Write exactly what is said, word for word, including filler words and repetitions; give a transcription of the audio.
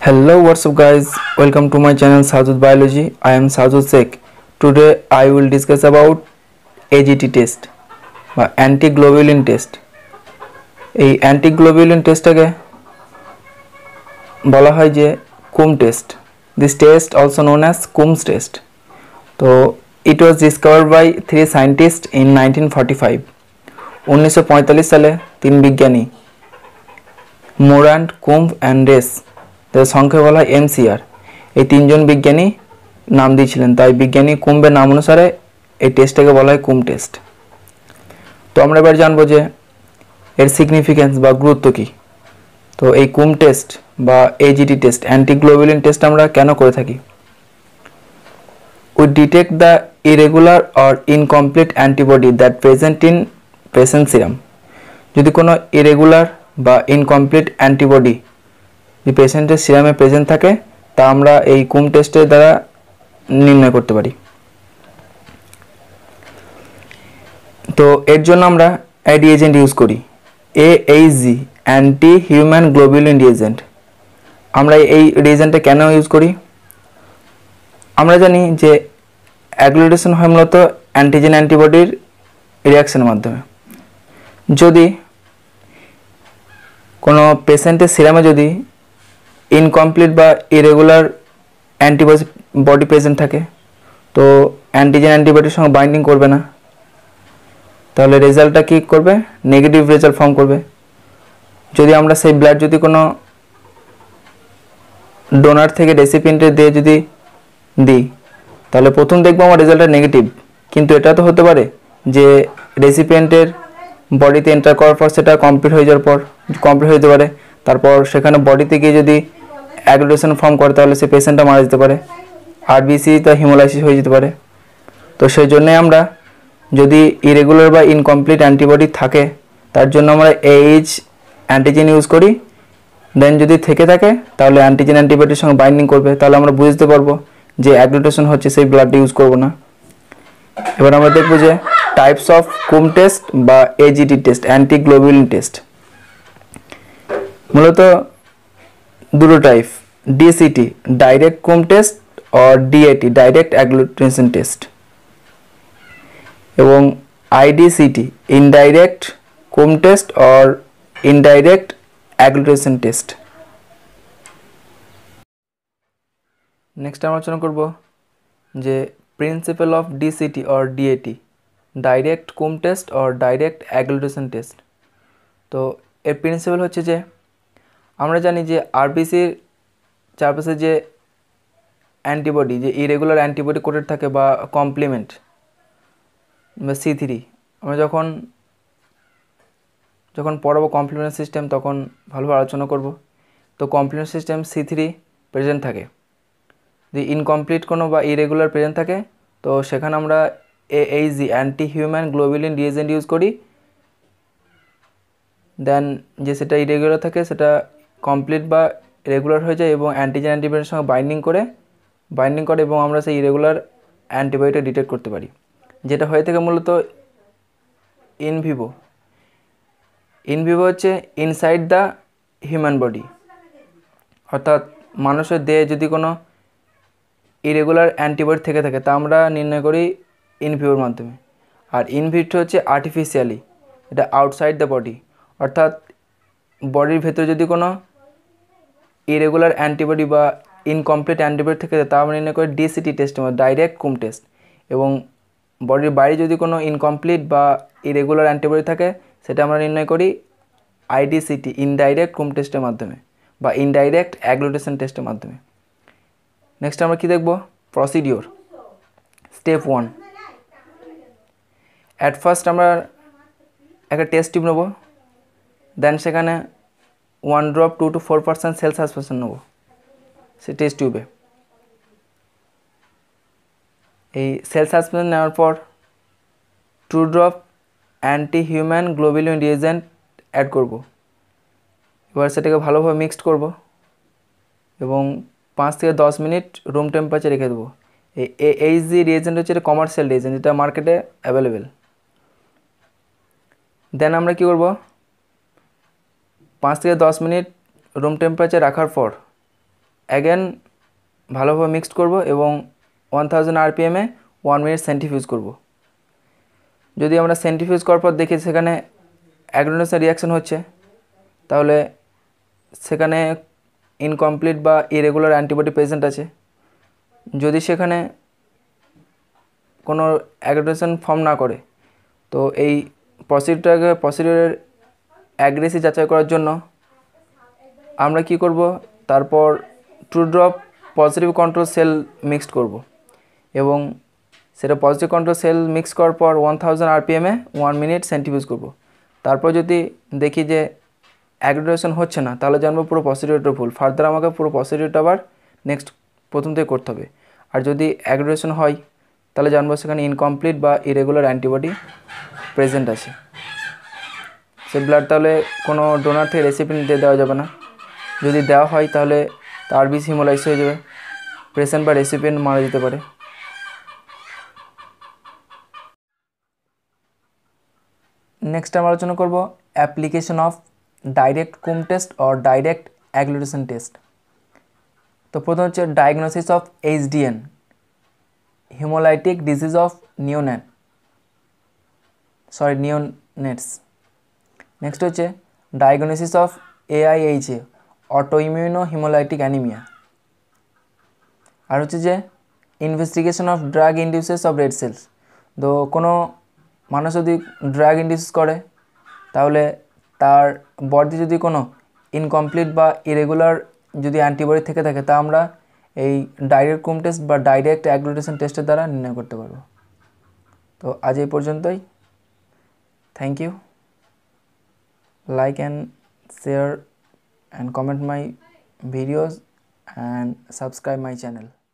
Hello, what's up guys? Welcome to my channel Sajud Biology. I am Sajud Sheikh. Today I will discuss about A G T test বা অ্যান্টিগ্লোবিউলিন test. এই অ্যান্টিগ্লোবিউলিন টেস্টটাকে বলা হয় যে Coombs test. This test also known as Coombs test. তো it was discovered by three scientists in nineteen forty-five. উনিশশো পঁয়তাল্লিশ সালে তিন বিজ্ঞানী মোরান্ট, কুম্ভ অ্যান্ড রেস, তাদের সংখ্যা বলা হয় এমসিআর, এই তিনজন বিজ্ঞানী নাম দিয়েছিলেন। তাই বিজ্ঞানী কুম্ভের নাম অনুসারে এই টেস্টটাকে বলা হয় কুম টেস্ট। তো আমরা এবার জানবো যে এর সিগনিফিক্যান্স বা গুরুত্ব কী। তো এই কুম টেস্ট বা এজিটি টেস্ট, অ্যান্টিগ্লোবিউলিন টেস্ট আমরা কেন করে থাকি? We detect the irregular or incomplete antibody that present in patient serum. যদি কোনো ইরেগুলার বা ইনকমপ্লিট অ্যান্টিবডি যে পেশেন্টের সিরামে প্রেজেন্ট থাকে তা আমরা এই কুম টেস্টের দ্বারা নির্ণয় করতে পারি। তো এর জন্য আমরা এই রিএজেন্ট ইউজ করি AHG, anti human globulin reagent. আমরা এই রিএজেন্টটা কেন ইউজ করি? আমরা জানি যে অ্যাগ্লুটেশন হয় মূলত অ্যান্টিজেন অ্যান্টিবডির রিয়াকশনের মাধ্যমে। যদি কোনো পেশেন্টের সিরামে যদি ইনকমপ্লিট বা ইরেগুলার অ্যান্টিবডি বডি প্রেজেন্ট থাকে তো অ্যান্টিজেন অ্যান্টিবডির সঙ্গে বাইন্ডিং করবে না, তাহলে রেজাল্টটা কী করবে? নেগেটিভ রেজাল্ট ফর্ম করবে। যদি আমরা সেই ব্লাড যদি কোনো ডোনার থেকে রেসিপিয়েন্টে দিয়ে যদি দিই তাহলে প্রথম দেখবো আমার রেজাল্টটা নেগেটিভ, কিন্তু এটা তো হতে পারে যে রেসিপিয়েন্টের বডিতে এন্টার করার পর সেটা কমপ্লিট হয়ে যাওয়ার পর কমপ্লিট হতে পারে, তারপর সেখানে বডিতে গিয়ে যদি অ্যাগ্লুটেশন ফর্ম করে তাহলে সে পেশেন্টটা মারা যেতে পারে, আরবিসি তা হিমোলাইসিস হয়ে যেতে পারে। তো সেই জন্যে আমরা যদি ইরেগুলার বা ইনকমপ্লিট অ্যান্টিবডি থাকে তার জন্য আমরা এইচ অ্যান্টিজেন ইউজ করি। দেন যদি থেকে থাকে তাহলে অ্যান্টিজেন অ্যান্টিবডির সঙ্গে বাইন্ডিং করবে, তাহলে আমরা বুঝতে পারবো যে অ্যাগ্লুটেশন হচ্ছে, সেই ব্লাডটা ইউজ করবো না। এবার আমরা দেখবো যে টাইপস অফ কুম টেস্ট বা এজিটি টেস্ট, অ্যান্টিগ্লোবিউলিন টেস্ট। মূলত দুটো type, DCT direct Coombs test আর ডিএটি ডাইরেক্ট অ্যাগ্লুটেশন টেস্ট, এবং আইডিসিটি ইনডাইরেক্ট কুম টেস্ট আর ইনডাইরেক্ট অ্যাগ্লুটেশন টেস্ট। নেক্সট আমরা আলোচনা করব যে প্রিন্সিপাল অফ ডিসিটি আর ডিএটি ডাইরেক্ট কুম টেস্ট আর ডাইরেক্ট অ্যাগ্লুটেশন টেস্ট। তো এর প্রিন্সিপাল হচ্ছে যে আমরা জানি যে আরবিসির চারপাশে যে অ্যান্টিবডি, যে ইরেগুলার অ্যান্টিবডি কোটেড থাকে বা কমপ্লিমেন্ট বা সি থ্রি, আমরা যখন যখন পড়াবো কমপ্লিমেন্ট সিস্টেম তখন ভালোভাবে আলোচনা করব। তো complement system C three present থাকে, যদি ইনকমপ্লিট কোনো বা ইরেগুলার প্রেজেন্ট থাকে তো সেখানে আমরা AHG anti human globulin reagent use করি। দেন যে সেটা ইরেগুলার থাকে সেটা কমপ্লিট বা রেগুলার হয়ে যায় এবং অ্যান্টিজেন অ্যান্টিবডির সঙ্গে বাইন্ডিং করে বাইন্ডিং করে এবং আমরা সেই ইরেগুলার অ্যান্টিবডিটা ডিটেক্ট করতে পারি, যেটা হয়ে থাকে মূলত ইনভিভো। ইনভিভো হচ্ছে ইনসাইড দ্য হিউম্যান বডি, অর্থাৎ মানুষের দেহে যদি কোনো ইরেগুলার অ্যান্টিবডি থেকে থাকে তা আমরা নির্ণয় করি ইনভিভোর মাধ্যমে। আর ইনভিট্রো হচ্ছে আর্টিফিশিয়ালি, এটা আউটসাইড দ্য বডি, অর্থাৎ বডির ভেতরে যদি কোনো ইরেগুলার অ্যান্টিবডি বা ইনকমপ্লিট অ্যান্টিবডি থেকে তা আমরা নির্ণয় করি ডিসিটি টেস্টের মধ্যে ডাইরেক্ট কুম টেস্ট, এবং বডির বাইরে যদি কোনো ইনকমপ্লিট বা ইরেগুলার অ্যান্টিবডি থাকে সেটা আমরা নির্ণয় করি আইডিসিটি ইনডাইরেক্ট কুম টেস্টের মাধ্যমে বা ইনডাইরেক্ট অ্যাগ্লুটেশন টেস্টের মাধ্যমে। নেক্সট আমরা কী দেখব? Procedure. Step one, at first আমরা একটা টেস্ট টিউব নেব, দেন সেখানে one drop two to four percent cell suspension নেব সে টেস্ট টিউবে। এই সেল সাসপেনশন নেওয়ার পর two drop anti human globulin reagent add করব। এবার সেটাকে ভালোভাবে মিক্সড করব এবং পাঁচ থেকে দশ মিনিট রুম টেম্পারেচার রেখে দেবো। এই এইচজি রিএজেন্ট হচ্ছে এটা কমার্শিয়াল রিএজেন্ট, যেটা মার্কেটে অ্যাভেলেবেল। দেন আমরা কী করব? পাঁচ থেকে দশ মিনিট রুম টেম্পারেচার রাখার পর অ্যাগেন ভালোভাবে মিক্সড করব এবং ওয়ান থাউজেন্ড আরপিএমে ওয়ান মিনিট সেন্ট্রিফিউজ করব। যদি আমরা সেন্ট্রিফিউজ করার পর দেখি সেখানে অ্যাগ্লুটিনেশন রিয়াকশন হচ্ছে, তাহলে সেখানে ইনকমপ্লিট বা ইরেগুলার অ্যান্টিবডি প্রেজেন্ট আছে। যদি সেখানে কোনো অ্যাগ্লুটিনেশন ফর্ম না করে, তো এই প্রসিডিউরটাকে প্রসিডিউরের অ্যাগ্রেসি যাচাই করার জন্য আমরা কি করব, তারপর two drop positive control cell mixed করব এবং সেটা পজিটিভ কন্ট্রোল সেল মিক্স করার পর ওয়ান থাউজেন্ড আরপিএমে ওয়ান মিনিট সেন্ট্রিফিউজ করব। তারপর যদি দেখি যে অ্যাগ্লুটিনেশন হচ্ছে না, তাহলে জানবো পুরো প্রসিডিউরটা ভুল। ফার্দার আমাকে পুরো প্রসিডিউরটা আবার নেক্সট প্রথম থেকে করতে হবে। আর যদি অ্যাগ্লুটিনেশন হয়, তাহলে জানবো সেখানে ইনকমপ্লিট বা ইরেগুলার অ্যান্টিবডি প্রেজেন্ট আছে। সে ব্লাড তাহলে কোনো ডোনার থেকে রেসিপিয়েন্ট দিয়ে দেওয়া যাবে না। যদি দেওয়া হয় তাহলে তার বেশি হিমোলাইসিস হয়ে যাবে, পেশেন্ট বা রেসিপিয়েন্ট মারা যেতে পারে। নেক্সট আমরা আলোচনা করব application of direct Coombs test or direct agglutination test. তো প্রথম হচ্ছে diagnosis of HDN, haemolytic disease of neonate sorry neonates. Next হচ্ছে diagnosis of AIHA, autoimmuno haemolytic anaemia. আর হচ্ছে যে investigation of drug induces of red cells. তো কোনো মানুষ যদি ড্রাগ ইন্ডিউস করে, তাহলে তার বডি যদি কোনো ইনকমপ্লিট বা ইরেগুলার যদি অ্যান্টিবডি থেকে থাকে, তা আমরা এই ডাইরেক্ট কুম টেস্ট বা ডাইরেক্ট অ্যাগ্লুটিনেশন টেস্টের দ্বারা নির্ণয় করতে পারবো। তো আজ এই পর্যন্তই। Thank you. Like and share and comment my videos and subscribe my channel.